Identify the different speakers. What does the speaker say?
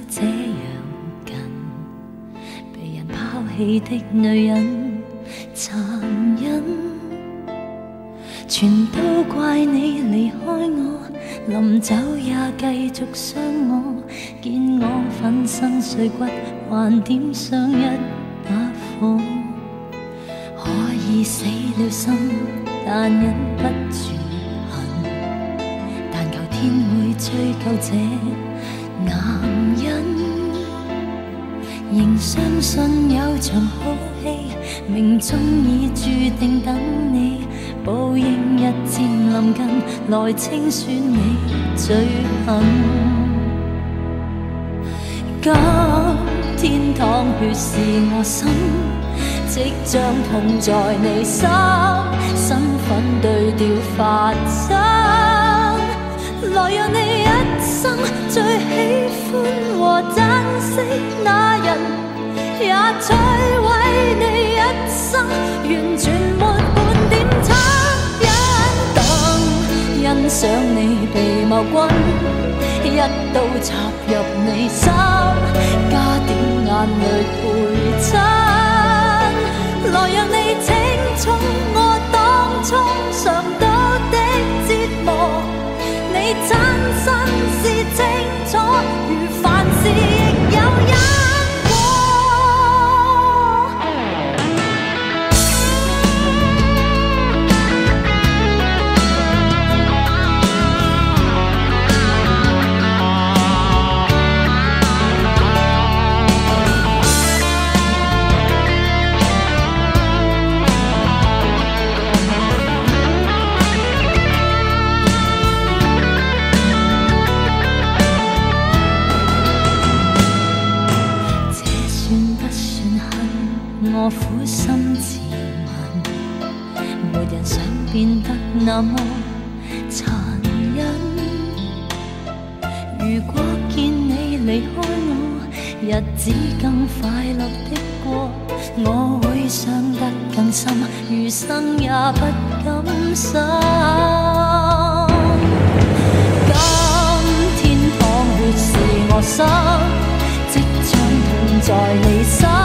Speaker 1: 這樣近，被人拋棄的女人殘忍，全都怪你離開我，臨走也繼續傷我，見我粉身碎骨，還點上一把火，可以死了心，但忍不住恨，但求天會追究這男人，仍相信有場好戲，命中已注定等你，報應日漸臨近，來清算你罪行。今天淌血是我心，即將痛在你心，身份對調發生，來讓你一生最喜歡和珍惜那人，也摧毀你一生，完全沒半點惻隱。等欣賞你被謀君，一刀插入你心，加點眼淚陪襯，來讓你清楚我當初嘗到的折磨，你親身是清楚，如凡事亦有因果。我苦心自問，沒人想變得那麼殘忍。如果見你離開我，日子更快樂的過，我會傷得更深，餘生也不甘心。今天淌血是我心，即將痛在你心。